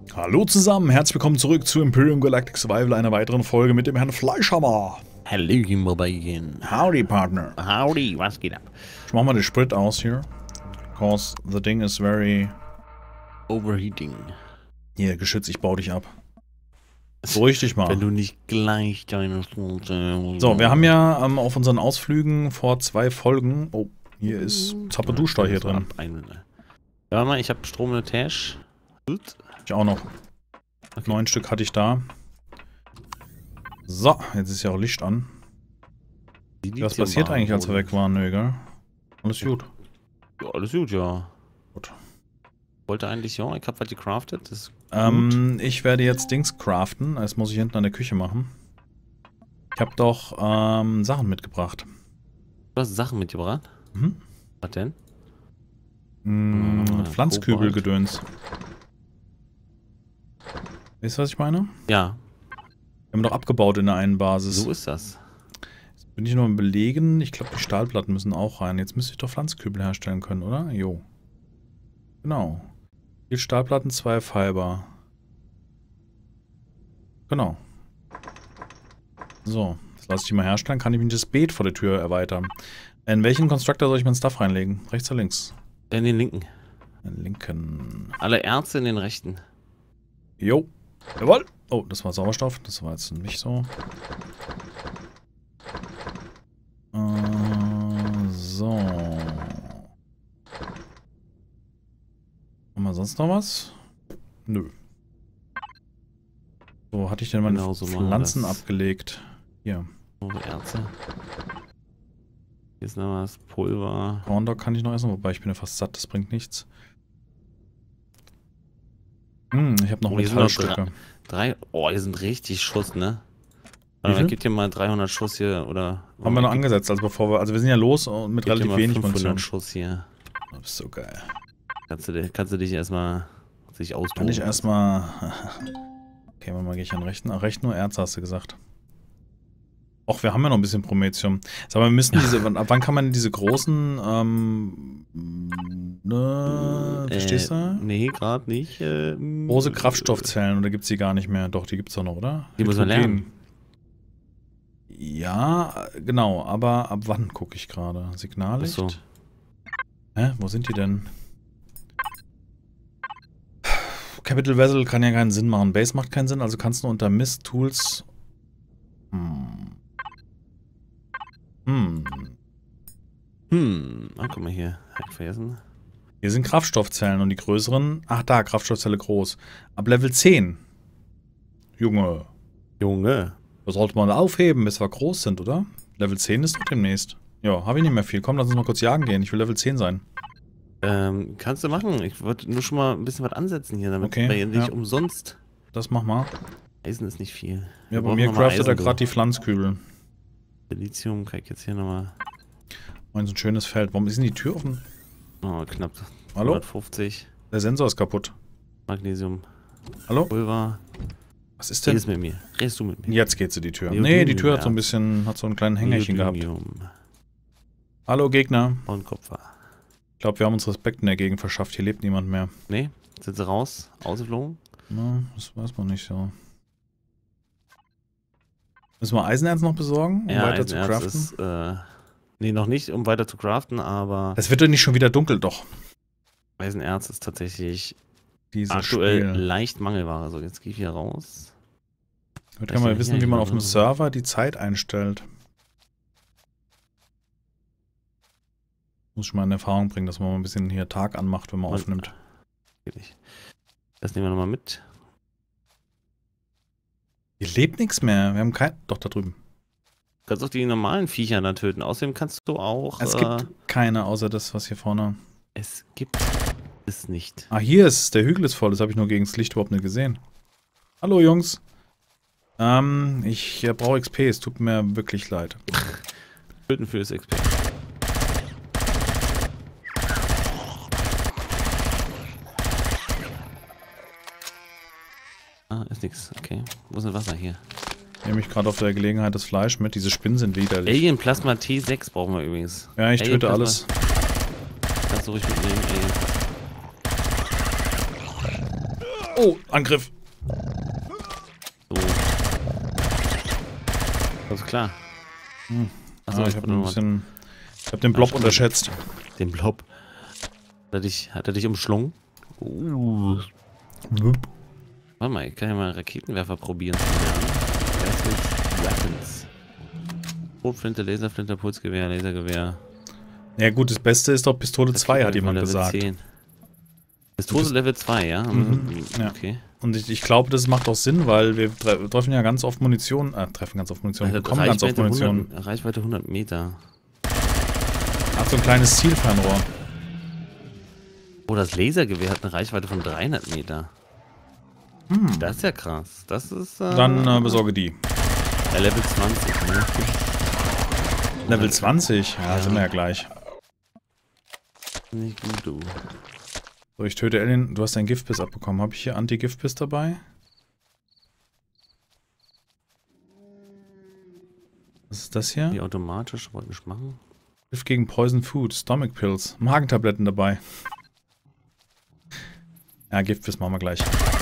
Hallo zusammen, herzlich willkommen zurück zu Imperium Galactic Survival, einer weiteren Folge mit dem Herrn Fleischhammer. Hallo, Mobilen. Howdy, Partner. Howdy, was geht ab? Ich mach mal den Sprit aus hier. Because the thing is very... Overheating. Hier, Geschütz, ich baue dich ab. Beruhig dich mal. Wenn du nicht gleich deine... So, wir haben ja auf unseren Ausflügen vor 2 Folgen... Oh, hier ist Zappeduster hier drin. Ja, mal, ich habe Strom in der Tasche. Ich auch noch. Okay. 9 Stück hatte ich da. So, jetzt ist ja auch Licht an. Was passiert eigentlich, als wir weg waren? Nö, gell? Alles gut. Ja, alles gut, ja. Gut. Wollte eigentlich, ja, ich hab was gecraftet. Das ist ich werde jetzt Dings craften. Das muss ich hinten an der Küche machen. Ich habe doch Sachen mitgebracht. Du hast Sachen mitgebracht? Mhm. Was denn? Pflanzkübelgedöns. Weißt du, was ich meine? Ja. Wir haben doch abgebaut in der einen Basis. So ist das. Jetzt bin ich nur am Belegen. Ich glaube, die Stahlplatten müssen auch rein. Jetzt müsste ich doch Pflanzkübel herstellen können, oder? Jo. Genau. 4 Stahlplatten, 2 Fiber. Genau. So, das lasse ich die mal herstellen. Kann ich mir das Beet vor der Tür erweitern. In welchen Constructor soll ich meinen Stuff reinlegen? Rechts oder links? In den linken. In den linken. Alle Erze in den rechten. Jo. Jawohl. Oh, das war Sauerstoff. Das war jetzt nicht so. So. Haben wir sonst noch was? Nö. Wo hatte ich denn meine Pflanzen abgelegt? Hier. Oh, Erze. Hier ist noch was. Pulver. Corndog kann ich noch essen, wobei ich bin ja fast satt, das bringt nichts. Ich habe noch Metallstücke. Oh, hier sind richtig Schuss, ne? Gib dir mal 300 Schuss hier, oder? Haben wir noch angesetzt, also bevor wir, also wir sind ja los mit relativ wenig Munition. Schuss hier. Das ist so geil. Kannst du dich erstmal austoben? Kann ich erstmal... Okay, mal gehe ich an rechten. Ach, recht nur Erz, hast du gesagt. Och, wir haben ja noch ein bisschen Promethium. Sag mal, wir müssen diese... Ab wann kann man diese großen... verstehst du? Nee, gerade nicht. Große Kraftstoffzellen, oder gibt's die gar nicht mehr? Doch, die gibt's doch noch, oder? Die muss man lernen. Ja, genau, aber ab wann gucke ich gerade? Signallicht? So. Hä? Wo sind die denn? Capital Vessel kann ja keinen Sinn machen. Base macht keinen Sinn, also kannst du unter Mist Tools... Ah, guck mal hier. Hab ich vergessen. Hier sind Kraftstoffzellen und die größeren... Ach da, Kraftstoffzelle groß. Ab Level 10. Junge. Das sollte man aufheben, bis wir groß sind, oder? Level 10 ist doch demnächst. Ja, habe ich nicht mehr viel. Komm, lass uns mal kurz jagen gehen. Ich will Level 10 sein. Kannst du machen. Ich wollte nur schon mal ein bisschen was ansetzen hier, damit okay, wir nicht umsonst... Das mach mal. Eisen ist nicht viel. Ja, bei mir craftet er gerade die Pflanzkübel. Lithium kann ich jetzt hier nochmal... So ein schönes Feld. Warum ist denn die Tür offen? Oh, knapp. Hallo? 150. Der Sensor ist kaputt. Magnesium. Hallo? Pulver. Was ist denn? Redest mit mir. Redest du mit mir? Jetzt geht sie, die Tür. Nee, die Tür hat so ein bisschen, hat so einen kleinen Hängerchen gehabt. Hallo, Gegner. Und Kupfer. Ich glaube, wir haben uns Respekt in der Gegend verschafft. Hier lebt niemand mehr. Nee? Sind sie raus? Ausgeflogen? Na, das weiß man nicht so. Müssen wir Eisenerz noch besorgen, um weiter zu craften? Ist, nee, noch nicht, um weiter zu craften, aber... Es wird doch nicht schon wieder dunkel, doch. Eisenerz ist tatsächlich aktuell leicht Mangelware. So, jetzt gehe ich hier raus. Ich würde gerne mal wissen, wie man auf dem Server die Zeit einstellt. Muss ich mal in Erfahrung bringen, dass man mal ein bisschen hier Tag anmacht, wenn man aufnimmt. Das nehmen wir nochmal mit. Hier lebt nichts mehr. Wir haben kein... Doch, da drüben. Du kannst auch die normalen Viecher dann töten. Außerdem kannst du auch... Es gibt keine, außer das, was hier vorne... Es gibt es nicht. Ah, hier ist der Hügel ist voll. Das habe ich nur gegen das Licht überhaupt nicht gesehen. Hallo, Jungs. Ich brauche XP. Es tut mir wirklich leid. Töten für das XP. Ah, ist nix. Okay. Wo ist denn Wasser hier? Nehme ich gerade auf der Gelegenheit das Fleisch mit. Diese Spinnen sind widerlich. Alien Plasma T6 brauchen wir übrigens. Ja, ich töte alles. Kannst du ruhig mitnehmen, Alien Oh, Angriff. So. Das ist klar. Achso, ich habe ein bisschen... Ich habe den Blob unterschätzt. Den Blob. Hat er dich umschlungen? Warte mal, ich kann ja mal Raketenwerfer probieren. Weapons. Schrotflinte, Laserflinte, Pulsgewehr, Lasergewehr. Ja gut, das Beste ist doch Pistole 2, hat jemand gesagt. 10. Pistole Level 2, ja? Ja. Okay. Und ich glaube, das macht auch Sinn, weil wir treffen ja ganz oft Munition. Treffen ganz oft Munition. Wir bekommen ganz oft Munition. Reichweite 100 Meter. Hat so ein kleines Zielfernrohr. Oh, das Lasergewehr hat eine Reichweite von 300 Meter. Das ist ja krass. Das ist. Dann besorge die. Ja, Level 20, ne? Level 20? Ja, sind wir ja gleich. Nicht gut, du. So, ich töte Alien. Du hast deinen Giftbiss abbekommen. Habe ich hier Anti-Giftbiss dabei? Was ist das hier? Die automatisch, wollte ich machen. Gift gegen Poison Food, Stomach Pills, Magentabletten dabei. Ja, Giftbiss machen wir gleich.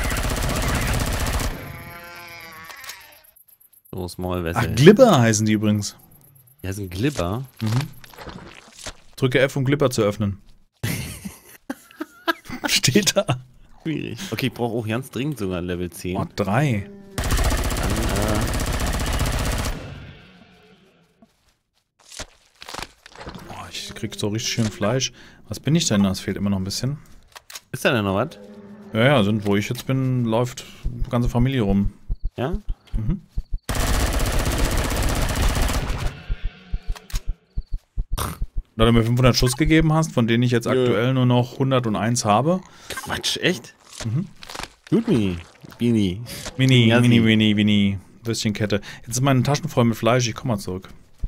So, Small Vessel. Ach, Glibber heißen die übrigens. Die heißen Glibber? Drücke F, um Glibber zu öffnen. Steht da. Schwierig. Okay, ich brauche auch ganz dringend sogar Level 10. Oh, 3. Dann, oh, ich krieg so richtig schön Fleisch. Was bin ich denn? Das fehlt immer noch ein bisschen. Ist da denn noch was? Ja, wo ich jetzt bin, läuft die ganze Familie rum. Ja? Da du mir 500 Schuss gegeben hast, von denen ich jetzt aktuell nur noch 101 habe. Quatsch, echt? Gut, Bini. Mini. Würstchenkette. Jetzt ist meine Taschen voll mit Fleisch, ich komme mal zurück.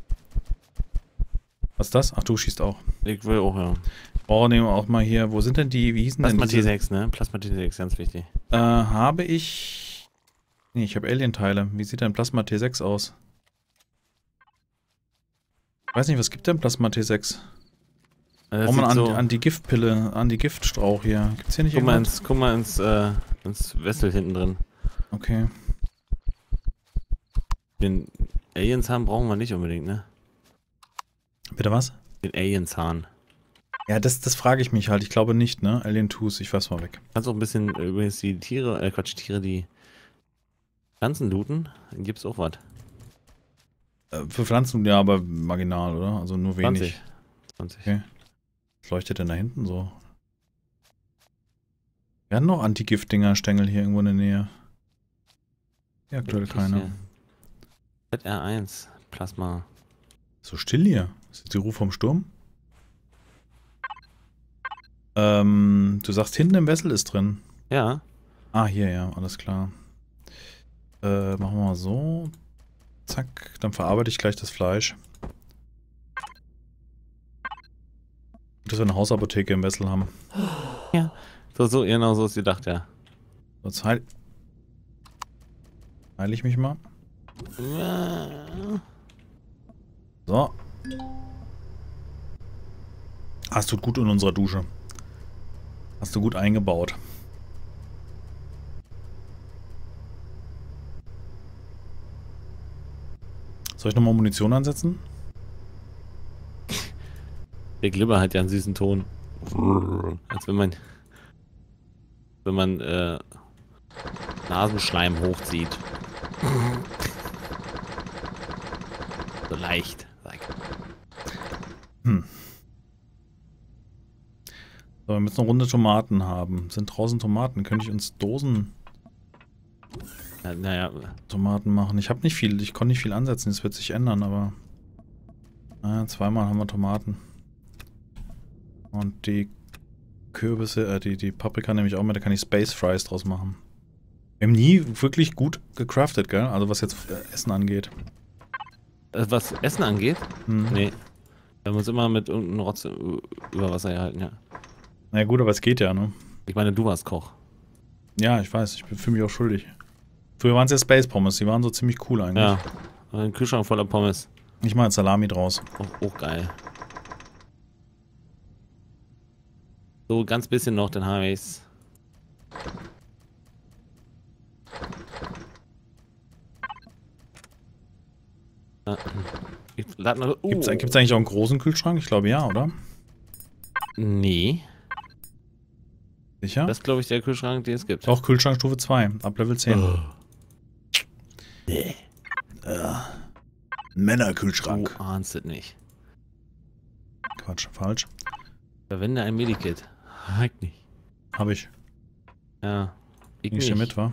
Was ist das? Ach, du schießt auch. Ich will auch, ja. Oh, nehmen wir auch mal hier. Wo sind denn die, wie hießen Plasma T6, ne? Plasma T6, ganz wichtig. Habe ich... Nee, ich habe Alien-Teile. Wie sieht denn Plasma T6 aus? Ich weiß nicht, was gibt denn Plasma T6? Braucht man an die Giftpille, an die Giftstrauch hier. Gibt's hier nicht irgendwas? Guck mal ins Wessel hinten drin. Okay. Den Alienzahn brauchen wir nicht unbedingt, ne? Bitte was? Den Alienzahn. Ja, das frage ich mich halt. Ich glaube nicht, ne? Alien Tooth, ich weiß mal weg. Kannst auch ein bisschen übrigens die Tiere, die Pflanzen looten. Dann gibt's auch was. Für Pflanzen, ja, aber marginal, oder? Also nur wenig. 20. Okay. Was leuchtet denn da hinten so? Wir haben noch Antigift-Dinger-Stängel hier irgendwo in der Nähe. Ja, aktuell keine. ZR1, Plasma. So still hier. Ist das die Ruhe vom Sturm? Du sagst, hinten im Wessel ist drin. Ja. Ah, hier, ja, alles klar. Machen wir mal so. Zack, dann verarbeite ich gleich das Fleisch. Dass wir eine Hausapotheke im Wessel haben. Ja. So, genau so ist gedacht, ja. Jetzt heile ich mich mal. So. Hast du gut in unserer Dusche. Hast du gut eingebaut. Soll ich nochmal Munition ansetzen? Der Glibber hat ja einen süßen Ton. Als wenn man Nasenschleim hochzieht. So leicht. So, wir müssen eine Runde Tomaten haben. Sind draußen Tomaten? Könnte ich uns Dosen naja. Tomaten machen? Ich habe nicht viel, ich konnte nicht viel ansetzen, das wird sich ändern, aber naja, zweimal haben wir Tomaten. Und die Kürbisse, die Paprika nehme ich auch mit, da kann ich Space Fries draus machen. Wir haben nie wirklich gut gecraftet, gell? Also was jetzt Essen angeht. Was Essen angeht? Nee. Wir haben uns immer mit irgendeinem Rotz über Wasser gehalten, ja. Na ja, gut, aber es geht ja, ne? Ich meine, du warst Koch. Ja, ich weiß, ich fühle mich auch schuldig. Früher waren es ja Space Pommes, die waren so ziemlich cool eigentlich. Ja, ein Kühlschrank voller Pommes. Ich mache jetzt Salami draus. Auch geil. So, ganz bisschen noch, dann habe ich's. Gibt's eigentlich auch einen großen Kühlschrank? Ich glaube ja, oder? Nee. Sicher? Das ist, glaube ich, der Kühlschrank, den es gibt. Auch Kühlschrank Stufe 2, ab Level 10. Oh. Männerkühlschrank. Du ahnst es nicht. Quatsch, falsch. Verwende ein Medikit. Halt nicht. Hab ich. Ja. Ich nicht hier mit, wa?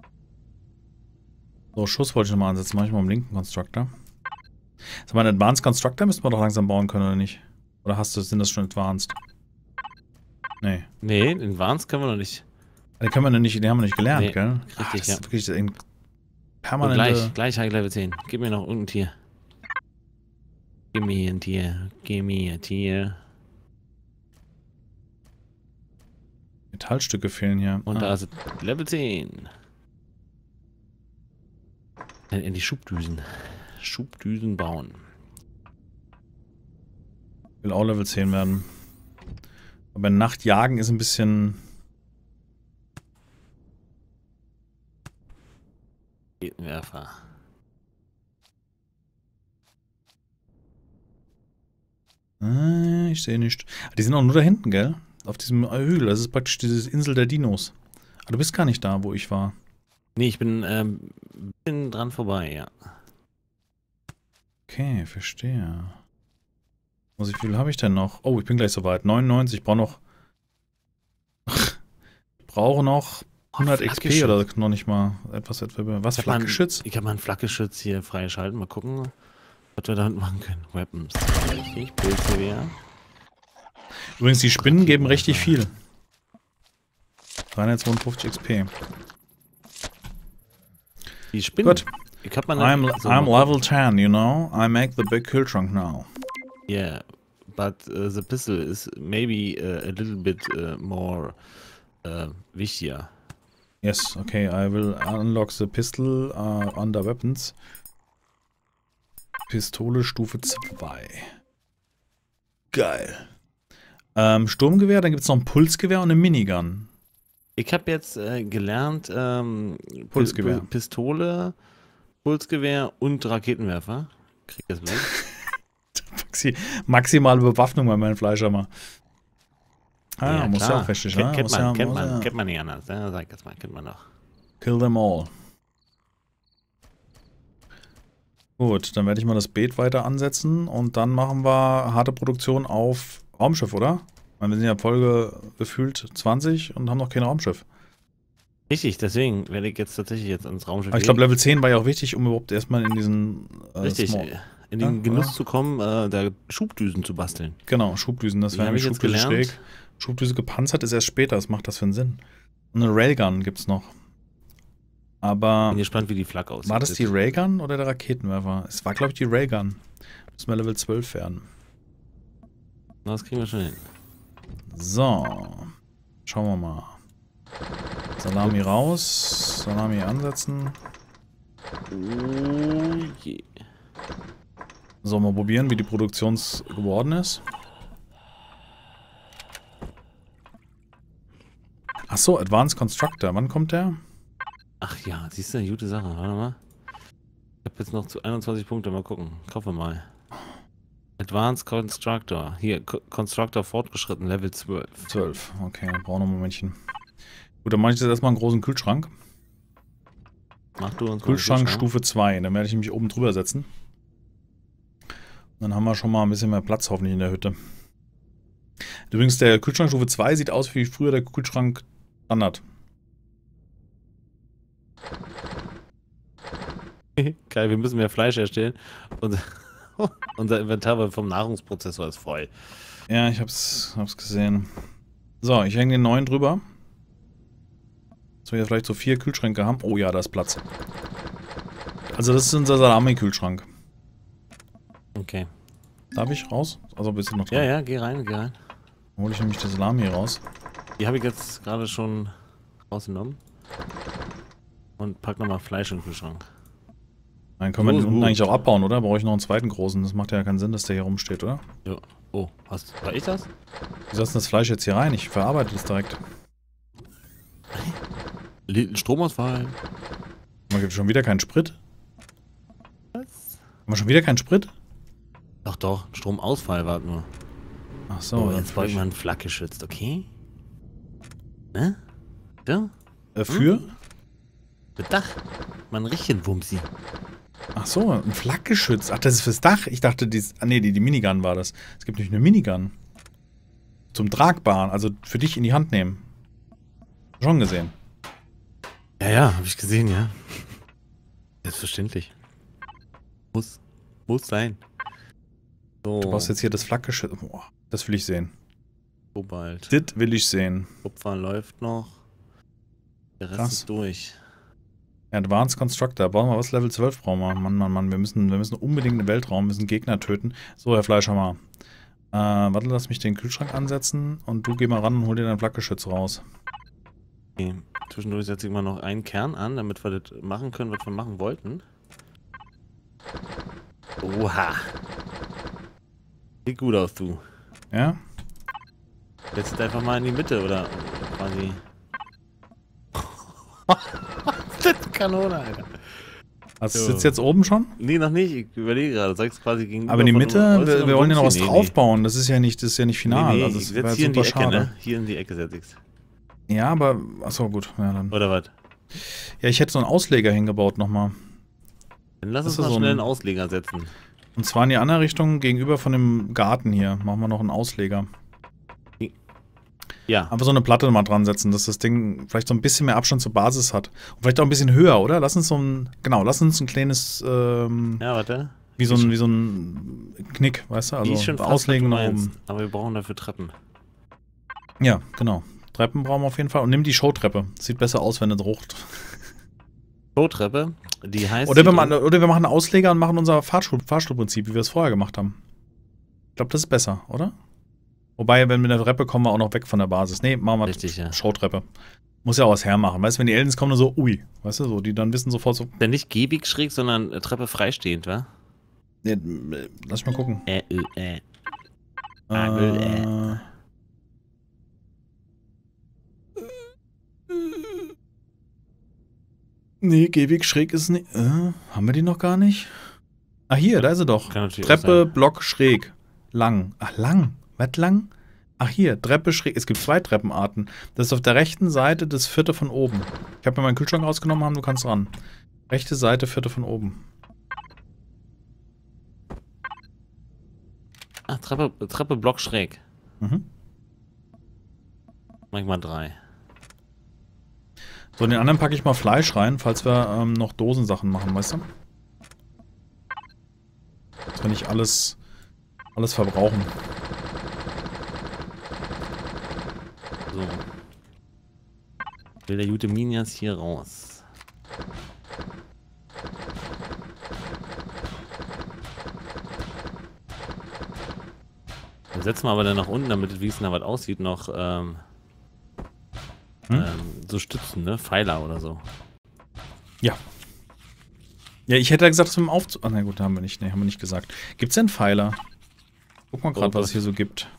So, Schuss wollte ich nochmal ansetzen. Mach ich mal im linken Constructor. Sag mal, einen Advanced Constructor müssten wir doch langsam bauen können, oder nicht? Oder sind das schon Advanced? Nee. Nee, Advanced können wir noch nicht. Den haben wir nicht gelernt, nee, gell? Richtig, das ja. ist wirklich ein permanente... Gleich High Level 10. Gib mir noch irgendein Tier. Gib mir hier ein Tier. Gib mir ein Tier. Metallstücke fehlen hier. Und da ist Level 10. Dann in die Schubdüsen. Schubdüsen bauen. Will auch Level 10 werden. Aber Nachtjagen ist ein bisschen... Raketenwerfer. Ich sehe nicht. Die sind auch nur da hinten, gell? Auf diesem Hügel. Das ist praktisch diese Insel der Dinos. Aber du bist gar nicht da, wo ich war. Nee, ich bin dran vorbei, ja. Okay, verstehe. Wie viel habe ich denn noch? Oh, ich bin gleich soweit. 99, ich brauche noch... Ich brauche noch 100 XP oder noch nicht mal. Was? Flakgeschütz? Ich habe mal ein Flakgeschütz hier freigeschalten. Mal gucken, was wir da hinten machen können. Weapons. Richtig, Pilzgewehr. Übrigens, die Spinnen geben richtig viel. 352 XP. Die Spinnen? Gut. Ich hab mal I'm level 10, you know. I make the big kill trunk now. Yeah, but the pistol is maybe a little bit more wichtiger. Yes, okay, I will unlock the pistol under weapons. Pistole Stufe 2. Geil. Sturmgewehr, dann gibt es noch ein Pulsgewehr und eine Minigun. Ich habe jetzt gelernt, Pulsgewehr. Pistole, Pulsgewehr und Raketenwerfer. Krieg das mit? Maximale Bewaffnung bei meinem Fleischhammer. Ja, muss ja auch richtig, ne? Kennt man nicht anders, ne? Sag jetzt mal, kennt man doch. Kill them all. Gut, dann werde ich mal das Beet weiter ansetzen und dann machen wir harte Produktion auf Raumschiff, oder? Wir sind ja Folge gefühlt 20 und haben noch kein Raumschiff. Richtig, deswegen werde ich jetzt tatsächlich ans Raumschiff Aber ich glaube, Level 10 war ja auch wichtig, um überhaupt erstmal in diesen richtig, in den Genuss zu kommen, da Schubdüsen zu basteln. Genau, Schubdüsen, das wäre Schubdüse schräg. Schubdüse gepanzert ist erst später, was macht das für einen Sinn? Und eine Railgun gibt's noch. Aber... Bin gespannt, wie die Flak aussieht. War das die Railgun oder der Raketenwerfer? Es war, glaube ich, die Railgun. Müssen wir Level 12 werden. Na, das kriegen wir schon hin. So. Schauen wir mal. Salami raus. Salami ansetzen. Oh je. So, mal probieren, wie die Produktion geworden ist. Achso, Advanced Constructor. Wann kommt der? Ach ja, siehst du, eine gute Sache. Warte mal. Ich habe jetzt noch zu 21 Punkte. Mal gucken. Kaufe mal. Advanced Constructor. Hier, Constructor fortgeschritten, Level 12. 12, okay, dann brauchen wir noch ein Momentchen. Gut, dann mache ich jetzt erstmal einen großen Kühlschrank. Mach du uns Kühlschrank Stufe 2. Dann werde ich mich oben drüber setzen. Dann haben wir schon mal ein bisschen mehr Platz hoffentlich in der Hütte. Übrigens, der Kühlschrank Stufe 2 sieht aus wie früher der Kühlschrank Standard. Geil, wir müssen mehr Fleisch erstellen. Und unser Inventar vom Nahrungsprozessor ist voll. Ja, ich hab's gesehen. So, ich hänge den neuen drüber. Dass wir jetzt vielleicht so 4 Kühlschränke haben. Oh ja, da ist Platz. Also das ist unser Salami-Kühlschrank. Okay. Darf ich raus? Also bist du noch dran? Ja, ja, geh rein, geh rein. Dann hole ich nämlich die Salami raus. Die habe ich jetzt gerade schon rausgenommen. Und pack nochmal Fleisch in den Kühlschrank. Dann können wir den unten eigentlich auch abbauen, oder? Brauche ich noch einen zweiten großen. Das macht ja keinen Sinn, dass der hier rumsteht, oder? Ja. Oh, war ich das? Wie sollst du das Fleisch jetzt hier rein? Ich verarbeite das direkt. Stromausfall. Man gibt schon wieder keinen Sprit. Was? wir schon wieder keinen Sprit? Doch, doch. Stromausfall, warte nur. Ach so. Jetzt braucht man Flakgeschützt, okay? Ne? So? Für? Für Dach. Man richtig Wumsi. Ach so, ein Flakgeschütz. Ach, das ist fürs Dach. Ich dachte, die Minigun war das. Es gibt nicht eine Minigun. Zum Tragbaren, also für dich in die Hand nehmen. Schon gesehen. Ja, habe ich gesehen, ja. Selbstverständlich. Muss sein. So. Du brauchst jetzt hier das Flakgeschütz. Boah, das will ich sehen. Kobalt. Das will ich sehen. Kupfer läuft noch. Der Rest ist durch. Advanced Constructor. Brauchen wir was? Level 12 brauchen wir. Mann. Wir müssen unbedingt in den Weltraum. Wir müssen Gegner töten. So, Herr Fleischhammer. Warte, lass mich den Kühlschrank ansetzen und du geh mal ran und hol dir dein Flakgeschütz raus. Okay. Zwischendurch setze ich mal noch einen Kern an, damit wir das machen können, was wir machen wollten. Oha. Sieht gut aus, du. Ja? Jetzt einfach mal in die Mitte, oder quasi. Das ist eine Kanone, Alter. Also sitzt jetzt oben schon? Nee, noch nicht. Ich überlege gerade. Sagst quasi gegenüber. Aber in die Mitte, wir wollen ja noch was draufbauen. Das ist ja nicht final. Nee, also ich setz hier in die Ecke, ne? Hier in die Ecke setze ich's. Ja, aber, achso, gut. Ja, dann. Oder was? Ja, ich hätte so einen Ausleger hingebaut nochmal. Dann lass uns mal schnell einen Ausleger setzen. Und zwar in die andere Richtung, gegenüber von dem Garten hier. Machen wir noch einen Ausleger. Ja. Einfach so eine Platte mal dran setzen, dass das Ding vielleicht so ein bisschen mehr Abstand zur Basis hat. Und vielleicht auch ein bisschen höher, oder? Lass uns ein kleines, ja, warte. Wie so ein Knick, weißt du? Also auslegen nach oben. Aber wir brauchen dafür Treppen. Ja, genau. Treppen brauchen wir auf jeden Fall. Und nimm die Showtreppe. Sieht besser aus, wenn es rucht. Showtreppe? Die heißt... Oder wir machen einen Ausleger und machen unser Fahrstuhlprinzip, wie wir es vorher gemacht haben. Ich glaube, das ist besser, oder? Wobei, wenn wir mit der Treppe kommen wir auch noch weg von der Basis. Nee, machen wir richtig, ja. Showtreppe. Muss ja auch was hermachen. Weißt du, wenn die Aliens kommen, dann so, ui. Weißt du, so, die dann wissen sofort so. Denn nicht gebig schräg, sondern Treppe freistehend, wa? Ja, lass mal gucken. Nee, Gehweg schräg ist nicht. Haben wir die noch gar nicht? Ah, hier, da ist sie doch. Treppe, Block, schräg. Lang. Ach, lang. Was lang? Ach, hier, Treppe, schräg. Es gibt 2 Treppenarten. Das ist auf der rechten Seite das 4. von oben. Ich habe mir meinen Kühlschrank rausgenommen, du kannst ran. Rechte Seite, 4. von oben. Ach, Treppe, Block, schräg. Mhm. Mach ich mal 3. So, in den anderen packe ich mal Fleisch rein, falls wir noch Dosensachen machen, weißt du? Dass wir nicht alles verbrauchen. So. Will der gute Minias hier raus. Dann setzen wir aber dann nach unten, damit wie es da was aussieht, noch so Stützen, ne? Pfeiler oder so. Ja. Ja, ich hätte ja gesagt, dass wir im Aufzug... Ach, na gut, haben wir nicht. Nee, haben wir nicht gesagt. Gibt's denn Pfeiler? Guck mal gerade, was es hier so gibt.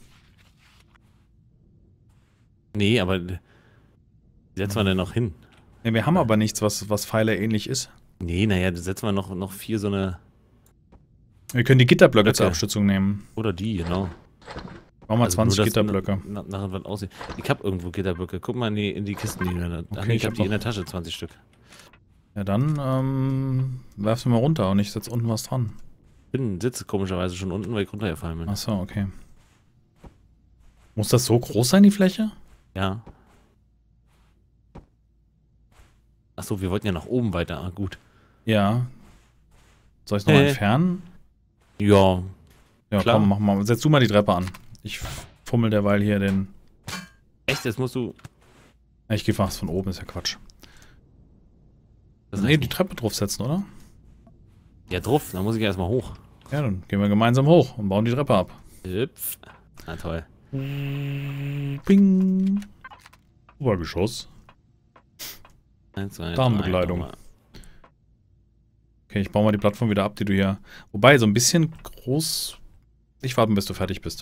Nee, aber setzen wir denn noch hin? Ja, wir haben aber nichts, was Pfeiler ähnlich ist. Nee, naja, da setzen wir noch 4 so eine... Wir können die Gitterblöcke zur Abstützung nehmen. Oder die, genau. Machen wir 20 Gitterblöcke. Nachher was aussieht. Ich hab irgendwo Gitterblöcke. Guck mal in die Kisten, die da. Okay, ich hab die in der Tasche, 20 Stück. Ja, dann werfst du mal runter und ich setze unten was dran. Ich sitze komischerweise schon unten, weil ich runtergefallen bin. Achso, okay. Muss das so groß sein, die Fläche? Ja. Achso, wir wollten ja nach oben weiter. Ah, gut. Ja. Soll ich es noch entfernen? Ja. Ja, klar. Komm, mach mal. Setz du mal die Treppe an. Ich fummel derweil hier den... Echt? Jetzt musst du... Ja, ich gehe fast von oben, ist ja Quatsch. Das Nee, die Treppe draufsetzen, oder? Ja, drauf. Dann muss ich erstmal hoch. Ja, dann gehen wir gemeinsam hoch und bauen die Treppe ab. Hüpf. Na toll. Bing. Obergeschoss. 1, 2, Damenbekleidung. 3, okay, ich baue mal die Plattform wieder ab, die du hier... Wobei, so ein bisschen groß... Ich warte, bis du fertig bist.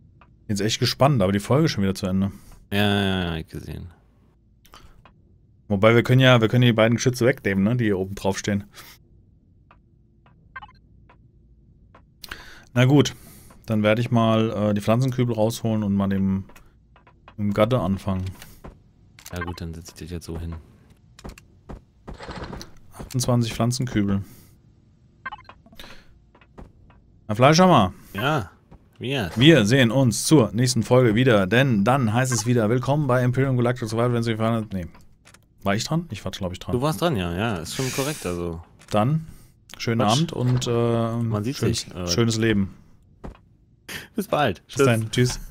Jetzt echt gespannt, aber die Folge ist schon wieder zu Ende. Ja, ich gesehen. Wobei wir können ja die beiden Geschütze wegnehmen, ne, die hier oben drauf stehen. Na gut, dann werde ich mal die Pflanzenkübel rausholen und mal mit dem Gatte anfangen. Ja gut, dann setze ich dich jetzt so hin. 28 Pflanzenkübel. Herr Fleischhammer. Ja, wir sehen uns zur nächsten Folge wieder, denn dann heißt es wieder willkommen bei Imperium Galactic Survival, wenn Sie gefallen hat. Nee. War ich dran? Ich war, glaube ich, dran. Du warst dran, ja, ist schon korrekt, also. Dann, schönen Abend und man sieht sich. Schönes Leben. Bis bald. Bis dann, tschüss.